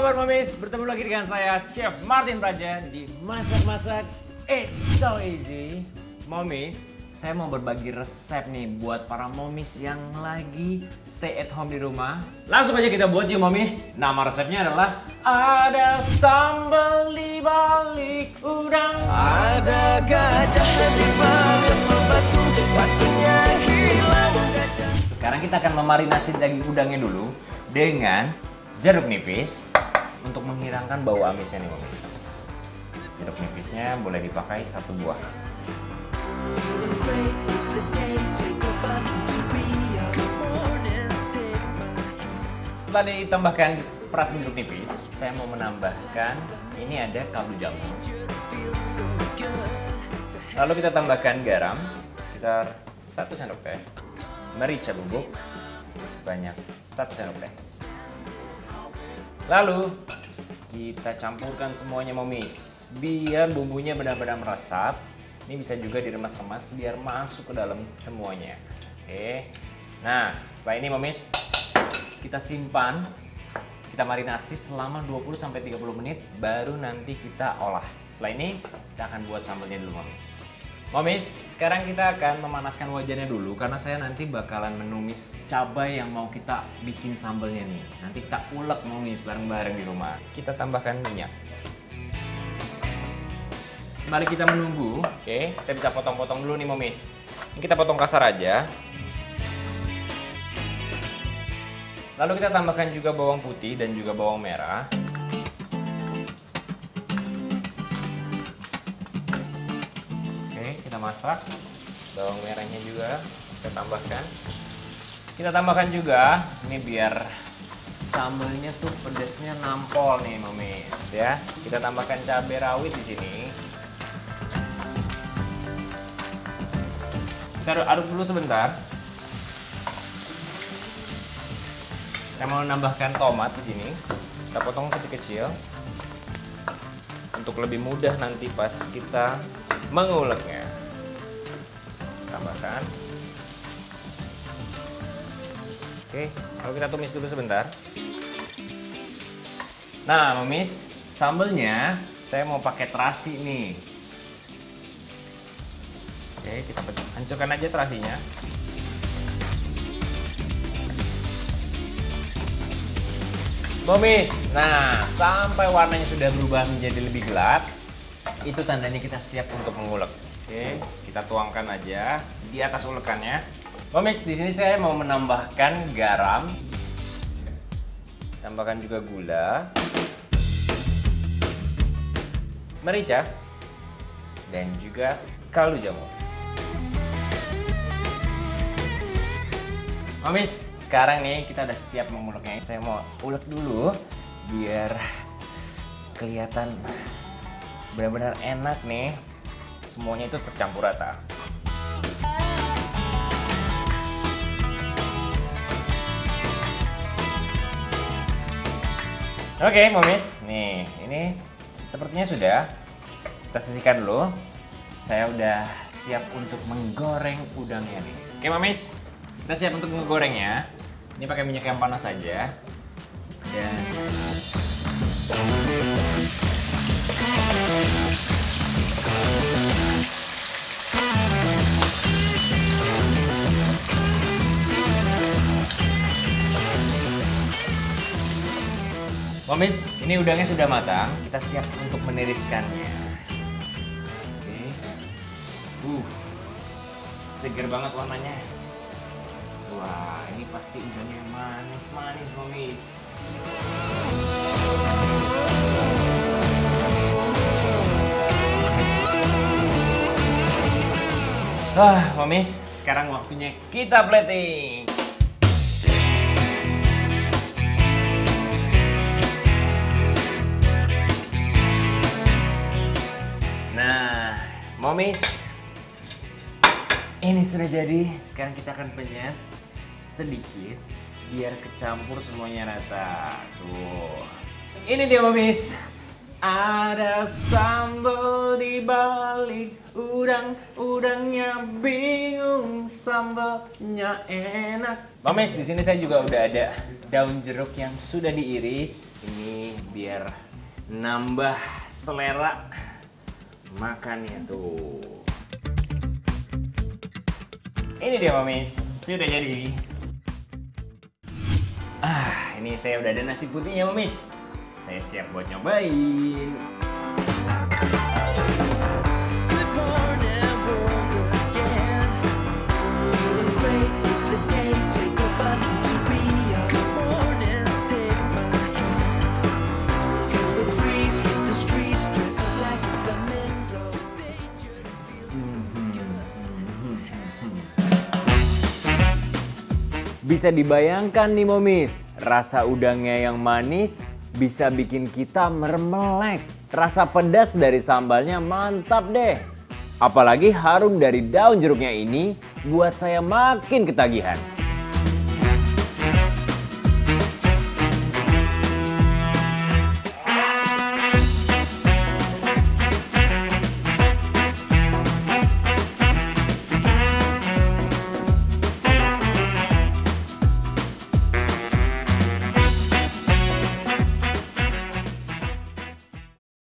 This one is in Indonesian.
kabar Momis? Bertemu lagi dengan saya Chef Martin Praja di Masak-Masak It's So Easy. Momis, saya mau berbagi resep nih buat para momis yang lagi stay at home di rumah. Langsung aja kita buat yuk Momis. Nama resepnya adalah ada sambal di balik udang. Ada gajah di balik batu, waktunya hilang gajah. Sekarang kita akan memarinasi daging udangnya dulu dengan jeruk nipis untuk menghilangkan bau amisnya nih Momis. Jeruk nipisnya boleh dipakai 1 buah. Setelah ditambahkan perasan jeruk nipis, saya mau menambahkan ini ada kaldu jamur. Lalu kita tambahkan garam sekitar 1 sendok teh, merica bubuk sebanyak 1 sendok teh. Lalu kita campurkan semuanya Momis biar bumbunya benar-benar meresap. Ini bisa juga diremas-remas biar masuk ke dalam semuanya. Oke. Nah, setelah ini Momis kita simpan, kita marinasi selama 20-30 menit baru nanti kita olah. Setelah ini kita akan buat sambalnya dulu Momis. Momis, sekarang kita akan memanaskan wajannya dulu karena saya nanti bakalan menumis cabai yang mau kita bikin sambalnya nih. Nanti kita ulek Momis bareng-bareng di rumah. Kita tambahkan minyak. Sembari kita menunggu, oke, kita bisa potong-potong dulu nih Momis. Ini kita potong kasar aja. Lalu kita tambahkan juga bawang putih dan juga bawang merah. Kita masak, bawang merahnya juga kita tambahkan. Kita tambahkan juga ini biar sambalnya tuh pedasnya nampol nih Momis ya. Kita tambahkan cabai rawit di sini. Kita aduk dulu sebentar. Kita mau menambahkan tomat di sini. Kita potong kecil-kecil untuk lebih mudah nanti pas kita menguleknya. Tambahkan. Oke, lalu kita tumis dulu sebentar. Nah, Momis, sambelnya saya mau pakai terasi nih. Oke, kita hancurkan aja terasinya. Momis, nah sampai warnanya sudah berubah menjadi lebih gelap, itu tandanya kita siap untuk mengulek. Oke, kita tuangkan aja di atas ulekannya. Momis, di sini saya mau menambahkan garam, tambahkan juga gula, merica, dan juga kaldu jamur. Momis, sekarang nih kita udah siap menguleknya. Saya mau ulek dulu biar kelihatan benar-benar enak nih. Semuanya itu tercampur rata. Oke, Momis. Nih, ini sepertinya sudah. Kita sisihkan dulu. Saya udah siap untuk menggoreng udangnya nih. Oke, Momis. Kita siap untuk menggorengnya. Ini pakai minyak yang panas saja. Dan Momis, ini udangnya sudah matang. Kita siap untuk meniriskannya. Oke. Seger banget warnanya. Wah, ini pasti udangnya manis-manis, Momis. Wah, Momis, sekarang waktunya kita plating. Nah, Momis, ini sudah jadi. Sekarang kita akan penyet sedikit biar kecampur semuanya rata. Tuh. Ini dia Momis. Ada sambal di balik udang-udangnya bingung, sambalnya enak. Mames, di sini saya juga udah ada daun jeruk yang sudah diiris. Ini biar nambah selera makannya tuh. Ini dia Mames, sudah jadi. Ini saya udah ada nasi putihnya Mames. Saya siap buat nyobain. Good morning, world again. Feeling great, it's a day. Take a bus into Rio. Good morning, take my hand. Feel the breeze, hit the streets, dress up like a flamingo. Today just feels so good. Bisa dibayangkan nih Momis, rasa udangnya yang manis bisa bikin kita mermelek. Rasa pedas dari sambalnya mantap deh. Apalagi harum dari daun jeruknya ini buat saya makin ketagihan.